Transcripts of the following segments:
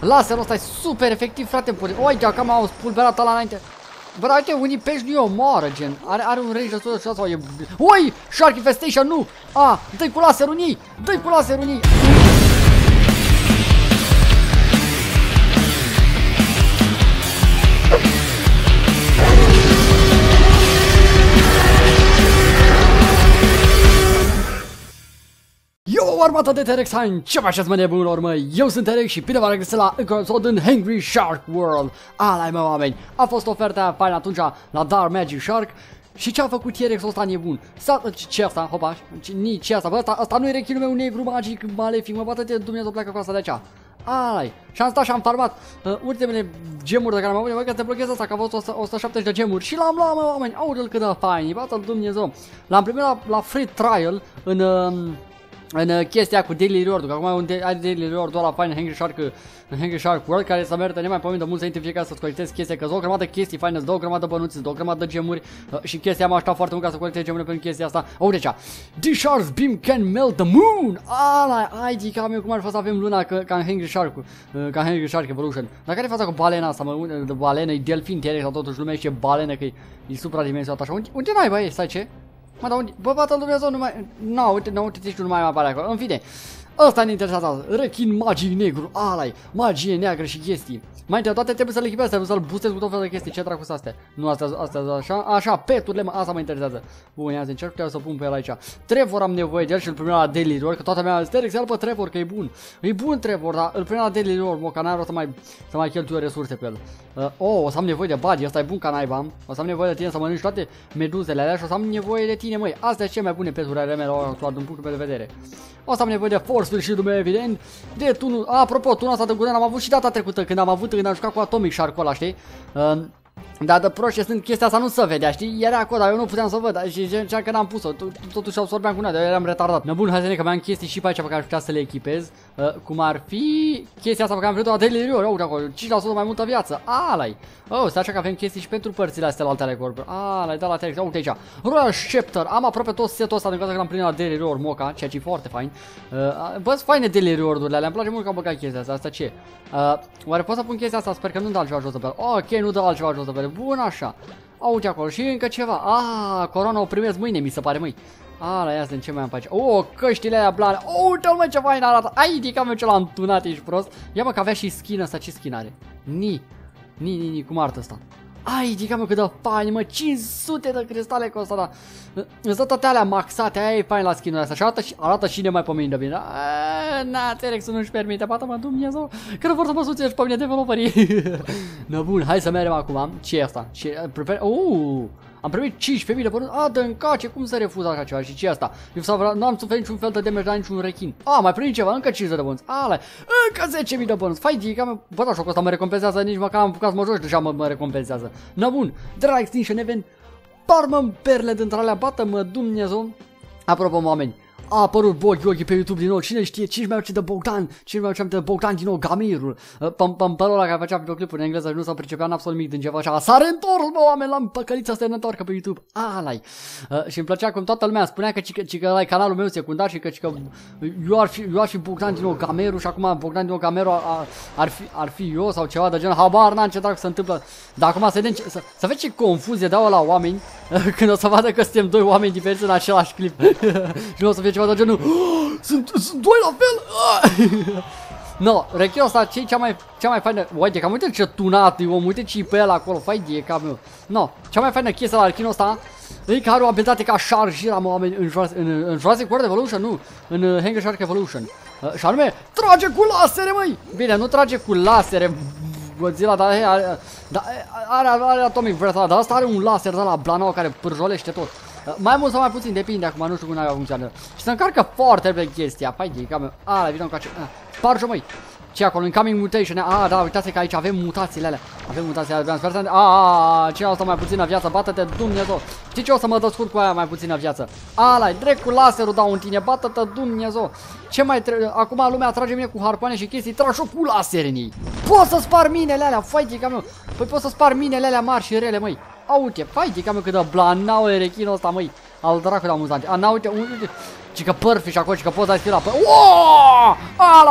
Laserul ăsta e super efectiv, frate. Uite, acum am spulberat ăla înainte. Bă, uite, unii pești nu-i omoară, gen. Are un range de 106 sau e... Ui! Shark Infestation, nu! Dă-i cu laserul în ei! Dă-i cu laserul în ei! Yo, armata de T-Rex, ce faceți, mă, nebunilor, mă? Eu sunt T-Rex și bine v-am regăsit la încă un episod în Hungry Shark World. Alai, mă, oameni, a fost oferta faină atunci la Dark Magic Shark. Și ce a făcut T-Rex-ul ăsta nebun? Ce asta, hopa, nici asta, bă, asta nu e rechinul meu negru magic malefic, mă, bată-te, Dumnezeu, pleacă cu asta de aici. Alai, și am stat și am farmat ultimele gemuri de care am avut, că te blochezi asta, că a fost 170 de gemuri. Și l-am luat, mă, oameni, audă-l cât de fain, bată-l Dumnezeu. L-am primit la free trial în chestia cu Daily Reward, că acum ai Daily Reward-ul ăla fain în Hungry Shark World, care să merită nemai pomenit de mult să intri fiecare să-ți colectezi chestia, că-ți dau o grămadă de chestii faine, îți dau o grămadă de bănuți, îți dau o grămadă de gemuri și chestia m-a ajutat foarte mult ca să colectez gemurile pentru chestia asta. Uite aici, This Shark's Beam can melt the moon! Ai dica meu, cum ar fi să avem luna ca în Hungry Shark Evolution. Dar care e fața cu balena asta, mă, de balenă, e delfin T-Rex sau totuși lumea zice balenă, că e supradimensionat așa. Unde n-ai, bă, stai ce? Mă, dar unde? Bă, bată-l Dumnezeu, nu mai... Nu, uite, nu mai apare acolo. În fine, ăsta ne interesează. Rechin magic negru, alai, magie neagră și chestii. Mai întâi toate trebuie să le echipezi, trebuie să-l boostezi cu tot felul de chestii. Ce dracu sunt astea? Nu, astea așa, peturile, mă, asta mă interesează. Bun, ia zi, încerc să pun pe el aici. Trevor am nevoie de el și îl primim la Daily Reward, că toată lumea zis, T-Rex, ia-l pe Trevor, că e bun. E bun Trevor, dar îl primim la Daily Reward, mă, că n-are rost să mai cheltuie resurse pe el. O să am nevoie de Buddy, ăsta e bun ca naiba. O să am nevoie de tine să mănânci toate meduzele alea și o să am nevoie de tine, măi. Astea sunt cele mai bune peturi ale mele actual, din punctul meu de vedere. O să am nevoie de Force și meu, evident. De tunul, apropo, tunul ăsta de gură am avut și data trecută când am jucat cu Atomic Shark-ul ăla, știi? Dar de proști sunt chestia asta nu se vedea, știi? Era acolo, dar eu nu puteam să văd și zicea că n-am pus-o, totuși absorbeam cu noi, dar eu eram retardat. Nebun, hai să ne că mai am chestii și pe aici pe care aș putea să le echipez, cum ar fi chestia asta pe care am vrut-o la Daily Reward, uite acolo, 5% mai multă viață, alai! Stai așa că avem chestii și pentru părțile astea la altele corp. Alai, da la T-Rex, uite aici, Royal Scepter, am aproape tot setul ăsta din cauza că l-am primit la Daily Reward Mocha, ceea ce e foarte fain. Bă, sunt faine Daily Reward-urile alea, îmi place mult că am băgat chestia asta ce? Oare pot să pun chestia asta? Sper că nu dă altceva jos de pe el. Ok, nu dă altceva jos de pe el. Bun, așa. Uite acolo și încă ceva. Corona o primesc mâine, mi se pare, măi. Ia să ce mai am pe aici. Căștile alea blane. Uite-l, mă, ce fain arată. Ai, dica mea ce l-a întunat, ești prost. Ia, mă, că avea și skin ăsta. Ce skin are? Cum arată ăsta? Ai, dica mea cât de fain, mă, 500 de cristale costă, da. Îți dă toate alea maxate, aia e fain la skin-ul ăsta și arată și nemai pomenit de bine. Na, T-Rex nu-și permite, bată-mă, Dumnezeu, că nu vor să mă susținești pe mine developerii. Na, bun, hai să mergem acum. Ce e asta? Am primit 15.000 de bănuți. Dă încace, cum să refuz așa ceva? Și ce e asta? Nu am suferit niciun fel de damage la niciun rechin. Mai primit ceva, încă 50 de bănuți. Încă 10.000 de bănuți. Fai dica mea. Bă, da, șocul ăsta mă recompensează, nici măcar am apucat să mă joci, deja mă recompensează. Na, bun, de la Extinction Event, parmă-mi perle dintre alea, bată-mă, Dumnezeu. Apropo, oameni, a apărut Bogi pe YouTube din nou, cine știe, cine mai de Bogdan, din nou, Gamirul, pămpărul ăla care făcea videoclipuri în engleză și nu s-a pricepea absolut nimic din ce făcea, s-a reîntors, bă, oameni, l-am păcălit să se întoarcă pe YouTube, și îmi plăcea cum toată lumea spunea că ăla e canalul meu secundar și că eu ar fi Bogdan din nou, Gamirul și acum Bogdan din nou, Gamirul ar fi eu sau ceva de genul, habar n-am ce dracu se întâmplă, dar acum să vedem, să vezi ce confuzie dau la oameni când o să vadă că suntem doi oameni diferiți în același clip și nu o să fie ceva de genul, sunt doi la fel. No, rechinul ăsta, ce cea mai faină. Uite, cam uite ce tunat e om, uite ce-i pe el acolo, fai de cap meu. No, cea mai faină chestie la rechinul ăsta e că are o abilitate ca șarjira, mă, oameni, în Jurassic World Evolution, nu, în Hungry Shark Evolution. Și anume, trage cu lasere, măi. Bine, nu trage cu lasere Godzilla, dar are Atomic Breath ăla, dar asta are un laser de la Blanau care pârjolește tot. Mai mult sau mai puțin, depinde acum, nu știu cum funcționează. Și se încarcă foarte repede chestia. Pai de cam. Vină încoace. Sparge-o, măi. Ce acolo? Incoming mutation. Da, uitați că aici avem mutațiile alea. Avem mutațiile alea. Ce asta mai puțină viață? Bată-te, Dumnezeu. Știi ce o să mă descurc cu aia mai puțină viață? Direct cu laserul dau în tine. Bată-te, Dumnezeu. Ce mai trebuie? Acum lumea trage mine cu harpoane și chestii. Trag-o cu laser în ei. Poți să spar minele alea, fai de cam meu. Păi poți să spar minele alea mari și rele, măi. Uite, fai de cam cât de blanau e rechinul ăsta, măi. Al dracu de amuzant. Uite, ci că părfi și acolo, ci că poți să ai sfila pe... Alai!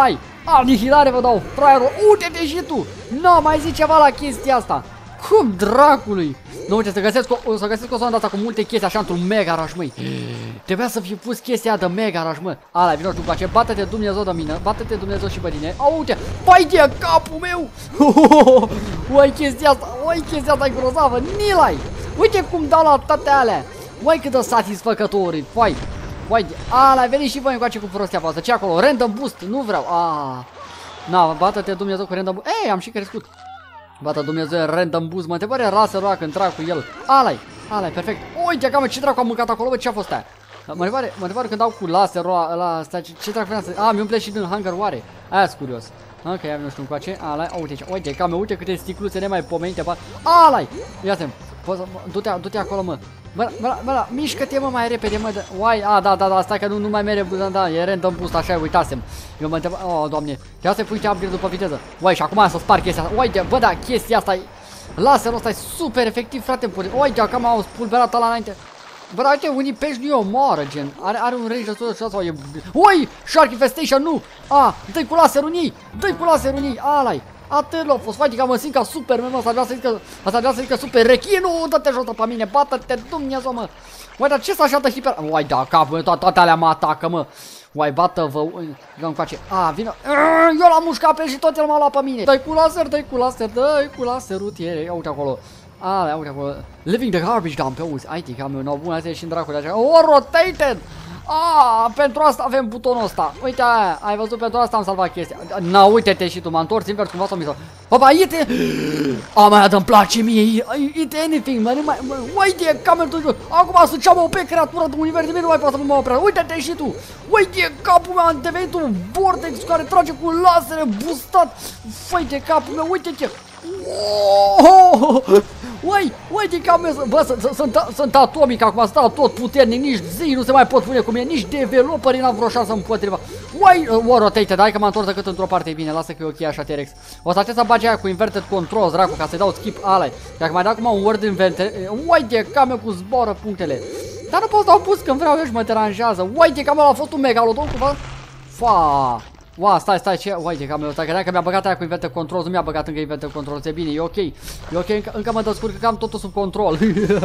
Anihilare vă dau, fraierul. Uite-te și tu. Nu, mai zi ceva la chestia asta. Cum dracului? Nu, uite, să găsesc o zonă asta cu multe chestii așa într-un mega rush, măi. Trebuia să fi pus chestia de mega rush, mă. Ala, vino și după aceea, bate-te Dumnezeu de mine, bate-te Dumnezeu și pe tine. Au, uite, vai de capul meu. Uai, chestia asta e grozavă, Nilai. Uite cum dau la toate alea. Uai, cât de satisfăcător e, vai. Vai, ala, veniți și voi încoace cu prostia voastră. Ce acolo? Random boost, nu vreau. Na, bate-te Dumnezeu cu random boost. Ei, am și crescut. Bată Dumnezeu, random boost, mă, te pare rasă roa când trag cu el. Ala-i, perfect. Uite, cam ce dracu am mâncat acolo, bă, ce a fost aia? Mă întrebare când dau cu laser roa ăla, asta, ce dracu vreau să... mi umple și din hunger oare? Aia-s curios. Ok, ia nu știu încoace. Uite, cam uite câte sticluțe nemaipomenite, bă. Ala-i! Ia-te, du-te acolo, mă. Bă, mișcă-te, mă, mai repede, mă. Uai, da, stai că nu mai mere, da, e random boost, așa, uitasem. Eu mă întreb, doamne, ia să pui upgrade după viteză. Uai, și acum să spar chestia asta. Uite, bă, da, chestia asta e... Laserul ăsta e super efectiv, frate. Uite, acum am spulberat ăla înainte. Bă, da, uite, unii pești nu-i omoară, gen. Are un range de 106 sau e... Ui, Shark Infestation, nu! Dă-i cu laserul în ei, ala-i. Atât l-a fost, vai, că mă simt ca Superman, asta vrea să zică super rechinul, dă-te jos pe mine, bată-te, Dumnezeu, mă. Uai, dar ce s-a așa de hiper... Uai, da, capul, toate alea mă atacă, mă. Uai, bată-vă, eu încoace. Vină. Eu l-am mușcat pe și tot el m-a luat pe mine. Dă-i cu laserul, tiere, uite acolo. Uite acolo. Living the garbage dump, auzi, ai tii, cam eu, n-au bun, și în dracul așa. Rotated! Pentru asta avem butonul ăsta. Uite aia, ai văzut, pentru asta am salvat chestia. Na, uite-te și tu, m-am întors invers cumva sau mi-a... Opa, uite! Mai îmi place mie, uite anything, mă, uite, camel tu. Acum sunt cea mai OP creatură de univers, nu mai poate să mă oprească. Uite-te și tu. Uite, capul meu, am devenit un vortex care trage cu lasere boostat. Uite, capul meu, uite-te. Uite că am... Bă, sunt atomic acum, stau tot puternic, nici zi nu se mai pot pune cu mine, nici developerii n-am vreo șansă împotriva. Rotate, dai că m-am întors decât într-o parte, e bine, lasă că e ok așa, T-Rex. O să trebuie să bagi aia cu inverted controls, dracu, ca să-i dau skip alai. Dacă mai dau acum un word inventor, uite că am cu zboară punctele. Dar nu pot să dau pus când vreau eu și mă deranjează. Uite că a fost un megalodon cumva. Wow, stai, ce? Uite, că credeam că mi-a băgat aia cu inventor controls, nu mi-a băgat încă inventor controls, e bine, e ok, încă mă descurc că am totul sub control.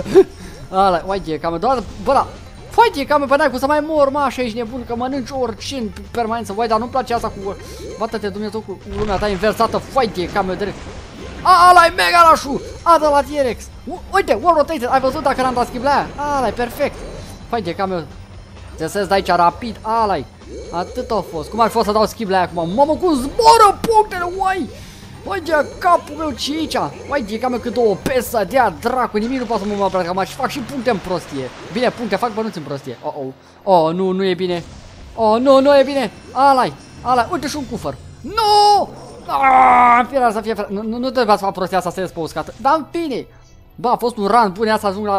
Uite, că bă, da, uite, că bă, n-ai cum să mai mor, mă, așa ești nebun, că mănânci orice în permanență, uite, dar nu-mi place asta cu, bată-te Dumnezeu cu lumea ta inversată, uite, că direct. Ăla-i mega rush-ul, de la T-Rex, uite, wall rotated, ai văzut dacă n-am dat skip la aia, ăla-i perfect, uite, că trebuie să dai aici rapid, ăla-i. Atât a fost. Cum ar fi să dau skip la aia acum? Mamă, cum zboră punctele, uai! Uite, capul meu, ce aici? Uite, cam cât o pesă de-a dracu, nimic nu poate să mă oprească, mă, și fac și puncte în prostie. Bine, puncte, fac bănuți în prostie. Nu e bine. Nu e bine. Ala-i, uite și un cufăr. Nu! Fiera să fie, nu trebuie să fac prostia asta să ies pe uscat. Dar în fine. Bă, a fost un run bun, ia să ajung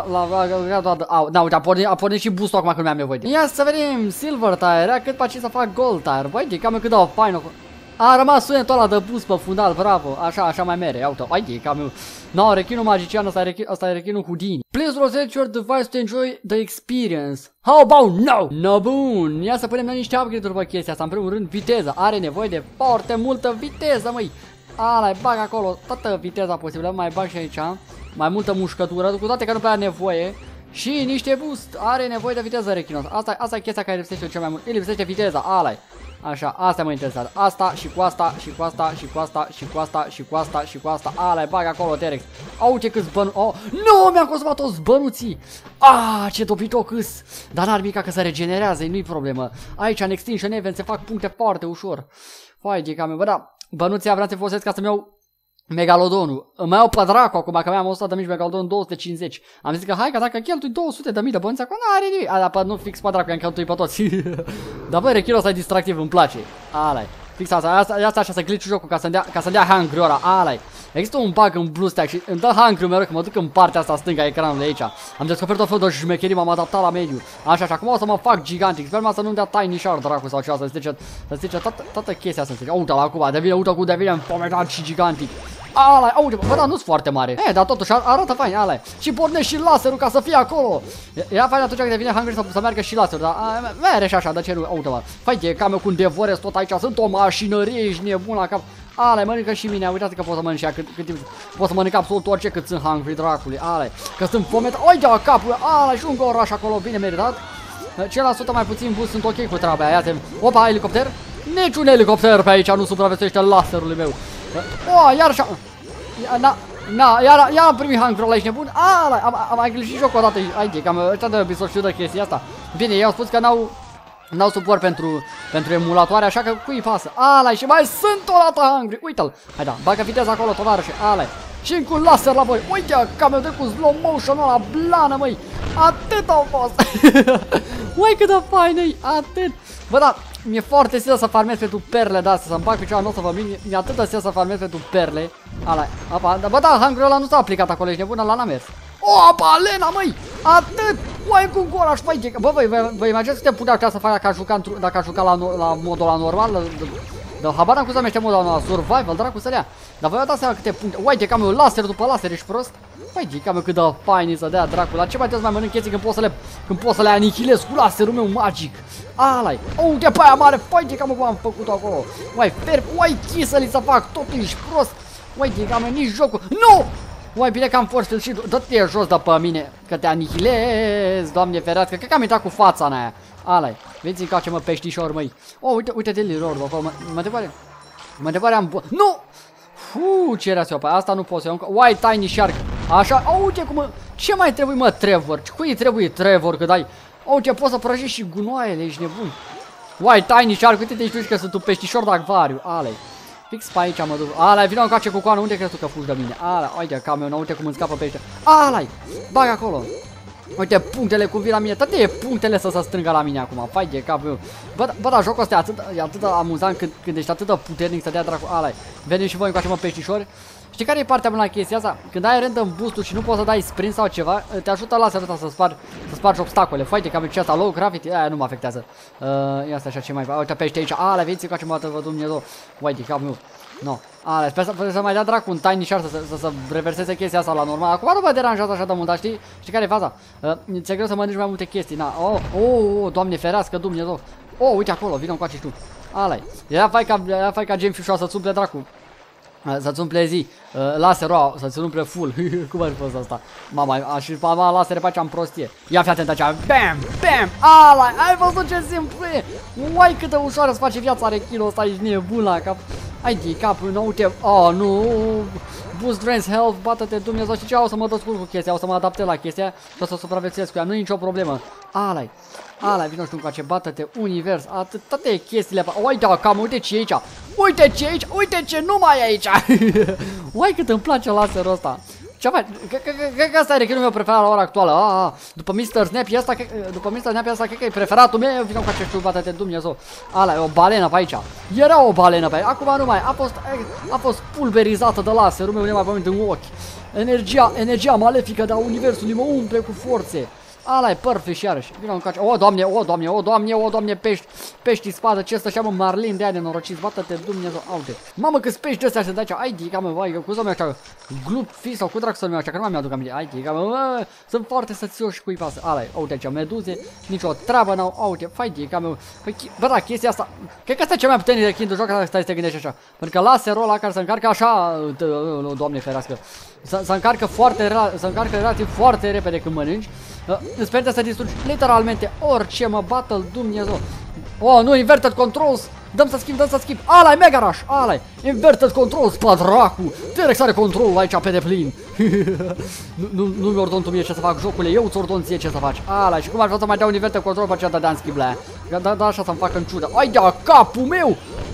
la uite, a pornit și boost-ul acum când mi-am nevoie. Ia să vedem Silver Tire, cât face să fac Gold Tire. Băi, de cam cât dau fain. A rămas sunetul ăla de boost pe fundal, bravo. Așa mai mere, uite, uite, cam no, rechinul magician, ăsta e rechinul Houdini. Please rotate your device to enjoy the experience. How about no? No, bun. Ia să punem noi niște upgrade-uri pe chestia asta. În primul rând, viteza. Are nevoie de foarte multă viteză, măi. Ala-i, bag acolo toată viteza posibilă, mai bag și aici. Mai multă mușcătură, cu toate că nu prea are nevoie. Și niște boost, are nevoie de viteză rechinos. Asta e chestia care lipsește cel mai mult. El lipsește viteza, ala-i. Așa, asta mă interesează. Asta și cu asta și cu asta și cu asta și cu asta și cu asta și cu asta. Ala-i, bag acolo, T-Rex. Uite câți bănuți. Nu, mi-am consumat toți bănuții. Ce dobitoc îs. Dar n-ar mica că se regenerează, nu-i problemă. Aici, în Extinction Event, se fac puncte foarte ușor. Fai de cam, bă, da. Bănuții vreau să folosesc ca să-mi iau Megalodonul. Îmi iau pe dracu acum, că mi-am 100.000 Megalodon 250. Am zis că hai, că dacă cheltui 200.000 de bănuți acum, n-are nimic. Dar nu fix pe dracu, i-am cheltuit pe toți. Dar bă, rechinul ăsta e distractiv, îmi place. Ala-i. Fix asta așa să glitch jocul ca să-mi dea hungry ora. Ala-i. Există un bug în BlueStack și îmi dă hungry mereu că mă duc în partea asta stânga a ecranului aici. Am descoperit o fel de șmecherii, m-am adaptat la mediu. Așa, și acum o să mă fac gigantic. Sper să nu-mi dea Tiny Shard dracu sau ceva, să strice toată chestia să strice. Uite-l acum, devine înfometat și gigantic. Ala, aude, bă, dar nu-s foarte mare. Dar totuși arată fain, ala. Și pornește și laserul ca să fie acolo. Era fain atunci când devine hungry să meargă și laserul, dar mere și așa, de ce nu? Aude, mă. Fai cam eu cum devorez tot aici, sunt o mașinărie, ești nebun la cap. Ale, mănâncă și mine, uitați că pot să mănânc cât timp. Pot să mănânc absolut orice cât sunt hungry, dracului. Ale, că sunt fomet. Uite, capul, ale, și un oraș acolo, bine meritat. 5% mai puțin boost, sunt ok cu treaba aia. Ia-te. Opa, elicopter. Niciun elicopter pe aici nu supraviețuiește laserului meu. Iar așa. Iar am primit hungry ăla, ești nebun. Ale, am mai greșit jocul o dată. Hai, cam ăștia de Ubisoft știu de chestia asta. Bine, ei au spus că n-au suport pentru emulatoare, așa că cui pasă. Ala, și mai sunt o dată hungry. Uite-l. Hai da, bagă viteza acolo, tovarășe. Ala. Și cu laser la voi. Uite, cam eu de cu slow motion-ul ăla blană, măi. Atât au fost. Uai, cât de fain-i, atât. Bă, da, mi-e foarte stil să farmez pentru perle de astea, să-mi bag picioara, nu o să vă mint. Mi-e atât de stil să farmez pentru perle. Ala, apa, bă, da, hungry ăla nu s-a aplicat acolo, ești nebun, ăla n-a mers. O, balena, măi! Atât! Uai, cu gol aș face. Bă, vă imaginați că te putea să faci dacă aș juca la modul ăla normal? Habar n-am cum se numește modul ăla, survival, dracu să lea. Dar vă dați seama câte puncte. Uite, cam eu laser după laser, ești prost? Uite, cam eu cât de fain să dea dracu. La ce mai trebuie să mai mănânc chestii când pot să le anihilez cu laserul meu magic? Ala-i. Uite pe aia mare, uite cam eu am făcut-o acolo. Uai, chisăli să fac, totul ești prost. Uite, cam eu nici jocul. Nu! Uai, bine că am force și dă-te jos de pe mine, că te anihilez, Doamne ferească, cred că am intrat cu fața în aia. Ala-i, vezi încoace, mă, peștișor, măi. Uite de lirord acolo, mă întrebare am... Nu! Ce era pe asta nu pot să iau. Uai, Tiny Shark, așa, uite cum... Ce mai trebuie, mă, Trevor? Cui trebuie Trevor, că dai... Uite, poți să prăjești și gunoaiele, ești nebun. Uai, Tiny Shark, uite-te, știi că sunt un peștișor de acvariu, ala-i. Fix pe aici mă duc. Ala-i, vină încoace cu coană, unde crezi tu că fugi de mine? Ala, uite camionul, uite cum îmi scapă pe aici. Ala-i, bag acolo. Uite punctele cum vin la mine, toate punctele să se strângă la mine acum. Fai de cap meu. Bă, dar jocul ăsta e atât de amuzant când ești atât de puternic să dea dracu. Ala-i, venim și voi încoace, mă, peștișori. Știi care e partea bună la chestia asta? Când ai random boost-ul și nu poți să dai sprint sau ceva, te ajută laserul ăsta să spargi obstacole. Fai de cap ce asta, low gravity, aia nu mă afectează. Ia asta așa ce mai... Uite pește aici, ala, veniți încoace, mă, vă Dumnezeu. Uai de cap meu. No. Ale, sper să mai dea dracu un Tiny Shark să reverseze chestia asta la normal. Acum nu mă deranjează așa de mult, dar știi care e faza? Ți-e greu să mănânci mai multe chestii, na. Doamne ferească, Dumnezeu. Uite acolo, vină încoace și tu. Ale, era fai ca Gemfish să-ți umple dracu. Să-ți umple zi, laserul să-ți umple full. Cum ar fi fost asta? Mama, și mama lasere face am prostie. Ia fi atent aici, bam, bam, ala, ai văzut ce simplu e? Uai, câtă ușoară să face viața rechinul ăsta, ești nebun la cap. Hai de capul, nu uite, nu, boost drains health, bată-te Dumnezeu, și ce, o să mă descurc cu chestia, o să mă adaptez la chestia și o să supraviețuiesc cu ea, nu e nicio problemă. Ala-i, vină știu încoace, bată-te, univers, toate chestiile, uite, cam, uite ce e aici, uite ce nu mai e aici. Uai, cât îmi place laserul ăsta. Ce faci? Cred că asta e rechinul meu preferat la ora actuală. După Mr. Snappy ăsta, cred că e preferatul meu. Vină cu acești bate-te Dumnezeu. Ala, e o balenă pe aici. Era o balenă pe aici. Acum nu mai. A fost pulverizată de laserul meu, nemai pământ în ochi. Energia malefică de-a universului mă umple cu forțe. Ala e perfect și iarăși. Vină încoace. O, doamne, pești spadă, ce ăsta mă, marlin de aia de norociți. Bată-te Dumnezeu, aute. Mamă, câți pești ăstea se dă aici. Ai dica, mă, vai, cum să-mi așa, Glupfi sau cu dracu să-mi așa, că nu mai mi-aduc aminte. Ai dica, mă, sunt foarte sățioși cu-i pasă. Ala, uite aici, meduze, nicio treabă n-au, aute, fai dica, mă. Bă, da, chestia asta, cred că asta e cea mai puternică de kind de joc, asta stai să te gândești așa. Pentru că laserul ăla care se încarcă așa, doamne ferească, se încarcă relativ foarte repede când mănânci. Îți permite să distrugi literalmente orice, mă, bată-l Dumnezeu. Nu, inverted controls. Dăm să schimb. Ala-i Mega Rush, ala-i inverted controls, padracu. T-Rex are control aici pe deplin. Nu mi ordon tu mie ce să fac, jocule, eu ți ordon ție ce să faci. Ala, și cum aș vrea să mai dau un inverted control pe aceea dădeam schimb la aia. Da, așa să-mi fac în ciudă. Ai da capul meu.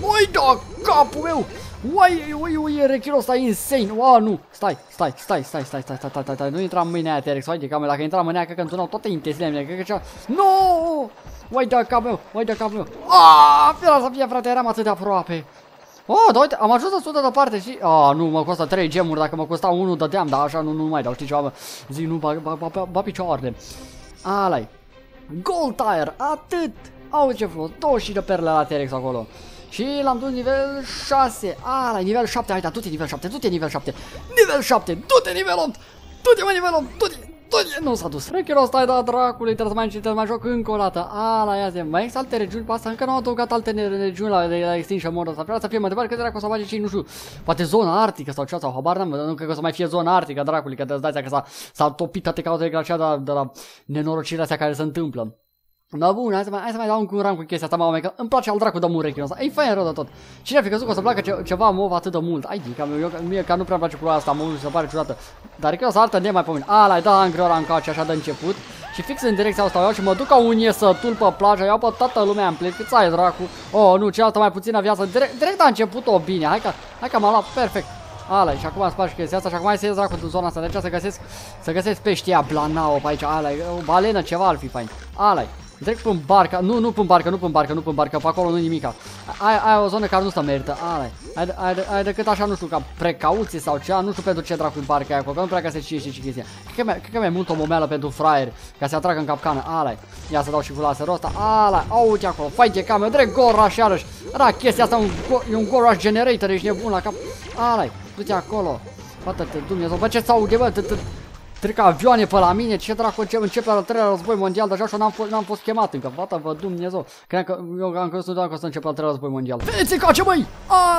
Ui, rechinul ăsta e insane. Nu, stai, nu intra în mâinea aia, T-Rex, uite, că dacă intra în mâinea aia, cred că întunau toate intențiile mele, cred că cea... Nu! Uite capul meu, Fiera să fie, frate, eram atât de aproape. Dar uite, am ajuns 100 de parte și... nu, mă costă 3 gemuri, dacă mă costa 1 dădeam, dar așa nu mai dau, știi ceva, mă, zic, nu, ba picioarele. Ala-i Gold Tire, atât! Auzi ce frumos, 20 de perle la T-Rex acolo. Și l-am dus nivel 6. La nivel 7. Hai, da, du-te nivel 7, du-te nivel 7. Nivel 7, du-te nivel 8. Du-te, mă, nivel 8, du-te. Nu s-a dus. Ranking ăsta ai dat dracului, trebuie să mai joc încă o dată. Ia zi, mai există alte regiuni pe asta? Încă nu au adăugat alte regiuni la Extinction Mode ăsta. Vreau să fie mai departe, că dracu o să face și nu știu, poate zona arctică sau ceva, sau habar n-am, nu cred că o să mai fie zona arctică, dracului, că te-ți dai seama că s-au topit toate cauzele glaciale de la nenorocirea astea care se întâmplă. Da, bun, hai să mai dau un ram cu chestia asta, mă, că îmi place al dracu de murechiul ăsta. E fain rău de tot. Cine ar fi crezut că o să placă ceva mov atât de mult? Mie că nu prea place culoarea asta, mă, se pare ciudată. Dar cred că o să arată nemaipomenit. Ăla-i da Angry Orange așa de început. Și fix în direcția asta o iau și mă duc ca un iesătul pe plajă, iau pe toată lumea în plec, cât ai dracu. Nu, cealaltă mai puțină viață. Direct a început-o bine. Hai că m-am luat perfect. Și acum îmi spargi chestia asta și acum hai să ies dracu din zona asta. Deci să găsesc peștia Blanao pe aici. O balenă, ceva ar fi fain. Direct pe barca, nu pe barca, pe acolo nu nimica. Ai o zonă care nu se merită. Ai decât așa, nu știu, ca precauție sau ceva, nu știu pentru ce dracu barca e acolo, că nu prea găsesc ce chestia. Cred că mai mult o momeală pentru fraier, ca să atragă în capcană. Ia să dau și cu laserul ăsta. Uite acolo, fight de camera, direct Gorash iarăși. Chestia asta e un Gorash generator, ești nebun la cap. Du-te acolo. Bată-te, Dumnezeu, bă, ce s-aude, bă, trec avioane pe la mine, ce dracu începe al treilea război mondial, deja și n-am fost chemat încă, bată-vă Dumnezeu, eu am crezut doar că o să începe al treilea război mondial. Vedeți încoace, băi,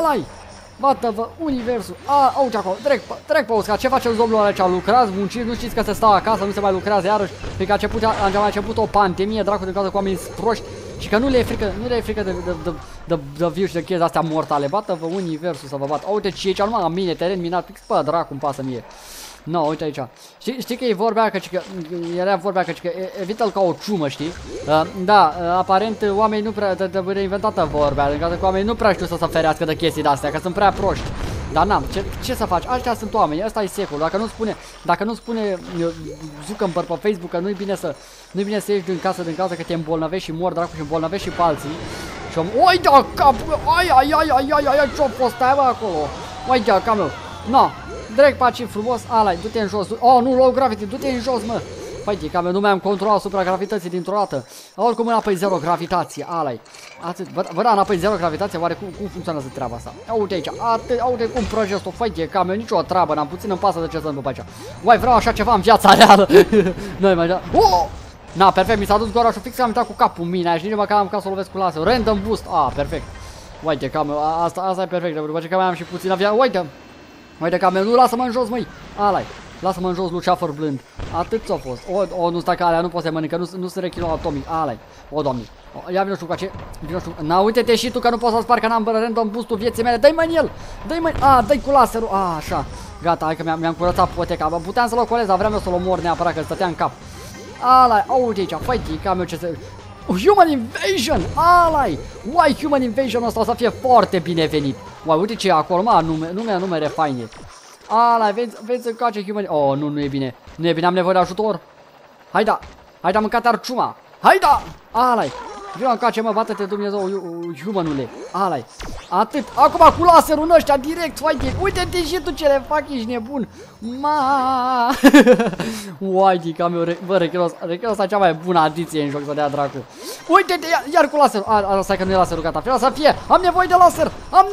bată-vă universul, uite acolo, trec pe uscat, ce face domnul ăla, lucrați, munciți, nu știți că se stau acasă, nu se mai lucrează iarăși, pentru că a mai început o pandemie, dracu, din cauza cu oamenii proști și că nu le e frică de virus și de chestii astea mortale, bată-vă universul să vă bat. Uite ce e aici, numai la mine, teren minat, pix, bă, dracu, îmi pasă mie. Uite aici. Știi că e vorba aia că era vorba că evită-l ca o ciumă, știi? Da, aparent oamenii nu prea trebuie inventată vorba aia, că oamenii nu prea știu să se ferească de chestii de-astea, că sunt prea proști. Dar n-am, ce să faci? Aștia sunt oameni, ăsta e secol. Dacă nu spune Zuckerberg pe Facebook că nu-i bine să ieși din casă că te îmbolnăvești și mor dracu și îmbolnăvești și pe alții. Și oi da cap, ai ce-a fost aia acolo? Oi da cap meu. Direct paci frumos, du-te în jos. Nu, low gravity, du-te în jos, mă. Păi, că nu mi-am controlat asupra gravității dintr-o dată. Oricum înapoi zero gravitație, atât. Vă da înapoi zero gravitație, oare cum funcționează treaba asta? Uite aici, uite cum prăjesc-o, făi, că nicio treabă, n-am puțin îmi pasă de ce să întâmplă aici. Uai, vreau așa ceva în viața reală. Noi mai da. Na, perfect, mi s-a dus gorașul fix, am intrat cu capul în mine, și nici măcar am ca să o lovesc cu laser. Random boost, perfect. Uite, cam asta e perfect, după ce că mai am și puțin avia. Uite că nu lasă-mă în jos, măi. Lasă-mă în jos, Luceafăr blând. Atât ți-a fost. Nu stai că alea nu poți să mănâncă, nu sunt rechinul atomic. Doamne. Ia vino știu cu ce. Uite-te și tu că nu poți să spar, că n-am random boost-ul vieții mele. Dă-i mă în el. Dă-i cu laserul. Așa. Gata, hai că mi-am curățat poteca. Puteam să-l ocolez, dar vreau eu să-l omor neapărat, că stătea în cap. Uite aici, făi, că meu ce să... Human Invasion! Uai, Human Invasion ăsta o să fie foarte binevenit. Uai, uite ce e acolo, nume refaine. Vezi încoace Human... nu e bine. Nu e bine, am nevoie de ajutor. Hai da, mâncat arciuma. Hai da! Vino încoace, mă, bată-te Dumnezeu, humanule. Atât. Acum cu laserul în ăștia direct, uite-te și tu ce le fac, ești nebun. Uai, ca meu, bă, recreos ăsta cea mai bună adiție în joc să dea dracu. Uite-te, iar cu laserul. Stai că nu e laserul, gata, vreau să fie. Am nevoie de laser.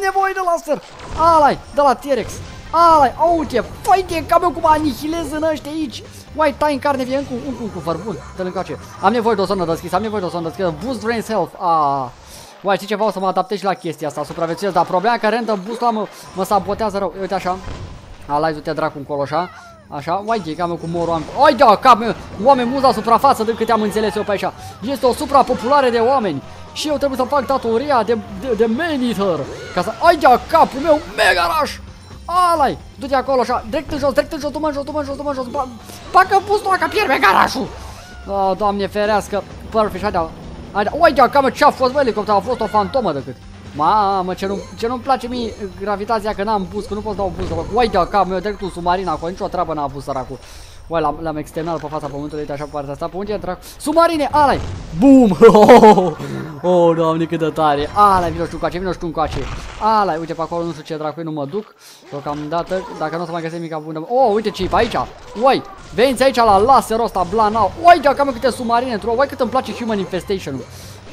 De la T-Rex. Uite, făi ca meu cum anihilez în ăștia aici. Uai, tai în carne vie încă un cufăr, bun, dă-l încoace. Am nevoie de o zonă deschisă, Boost Drains Health, Uai, știi ceva, o să mă adaptez și la chestia asta, supraviețuiesc, dar problema că random boost-ul mă sabotează rău. Uite așa, du-te dracu încolo, așa, uai, cam eu cu morul Uai, da, cap meu, oameni mulți la suprafață, de câte am înțeles eu pe aici. Este o suprapopulare de oameni și eu trebuie să fac datoria de man-eater, ca să, capul meu, mega rush. Du-te acolo așa, direct în jos, tu mă în jos, Pacă boost-ul ca pierde garașul. Doamne ferească, perfect, uite, cam ce-a fost, bă, elicopterul, a fost o fantomă decât. Mamă, ce nu-mi place mie gravitația, că n-am boost, că nu pot să dau boost. Uite, cam meu, direct un submarin acolo, nicio treabă n-a avut săracul. Uai, l-am externat pe fața pământului, uite așa pe partea asta, pe unde e dracu? Submarine, Boom! Doamne, cât de tare. Vino știu încoace. Uite pe acolo, nu știu ce dracu, nu mă duc. Deocamdată, dacă nu o să mai găsesc mica bună. Uite ce e pe aici. Uai, veniți aici la laserul ăsta, Blanao. Uai, de-a cam câte submarine într-o. Uai, cât îmi place Human Infestation-ul.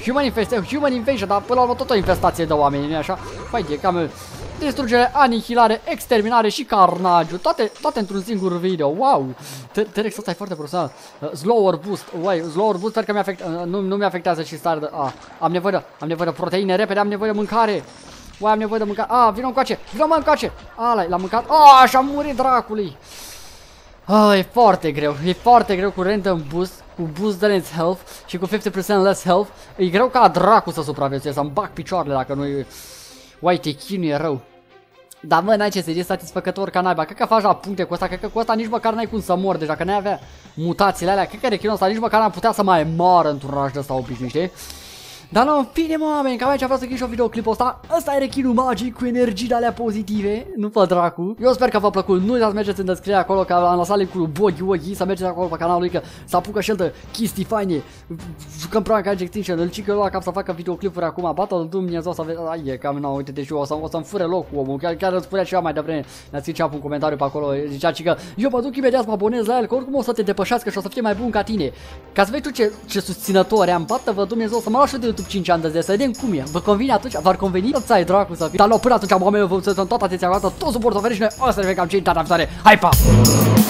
Human Invasion, dar până la urmă tot o infestație de oameni, nu-i așa? Fai de camel. Distrugere, anihilare, exterminare și carnagiu. Toate într-un singur video. Wow! T-Rex ăsta e foarte profesional. Slower boost. Uai, slower boost sper că nu mi-afectează și stare de... Am nevoie de proteine repede, am nevoie de mâncare. Uai, am nevoie de mâncare. Vino încoace. L-am mâncat. Și am murit dracului. E foarte greu. E foarte greu cu random boost, cu boost de health și cu 50% less health. E greu ca dracu să supraviețuiesc, să-mi bag picioarele dacă nu e... Uai, te chinuie rău. Dar mă, n-ai ce să zici, satisfăcător ca naiba. Cred că faci la puncte cu asta, cred că cu asta nici măcar n-ai cum să mor. Deci dacă n-ai avea mutațiile alea, cred că rechinul ăsta nici măcar n-am putea să mai moară într-un oraș de ăsta obișnuit, știi? Dar nu, în fine, mă, oameni, cam aici vreau să și o videoclipul ăsta. Ăsta e rechinul magic cu energiile alea pozitive, nu pe dracu. Eu sper că v-a plăcut, nu uitați să mergeți în descriere acolo, că am lăsat link-ul Bogi, să mergeți acolo pe canalul lui, că să apucă și el de chestii faine. Jucăm Prank Age Extinction, îl cică la cap să facă videoclipuri acum, Battle Dumnezeu să vezi, e cam nou, uite, deci o să-mi fure locul omul, chiar îl spunea ceva mai devreme, ne-a scris un comentariu pe acolo, zicea că eu mă duc imediat să mă abonez la el, că oricum o să te depășească și o să fie mai bun ca tine. Ca să vezi tu ce susținători am, bată-vă Dumnezeu, să mă las și de YouTube 5 ani de zi, să vedem cum e. Vă convine atunci? V-ar conveni? Să ai dracu să fii. Dar până atunci, oamenilor, vă mulțumesc toată atenția voastră, tot suportul oferit și noi o să ne vedem cam ce în data viitoare. Hai, pa!